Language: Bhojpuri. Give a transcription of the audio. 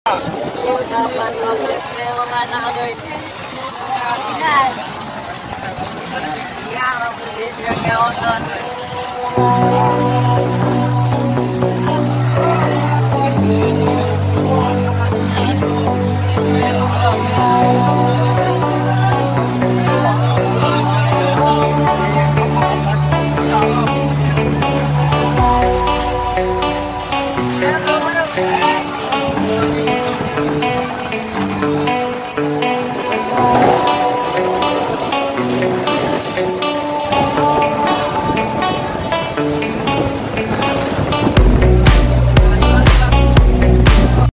Sahabat objek mana ada ini? Nah, ya, aku sih juga nggak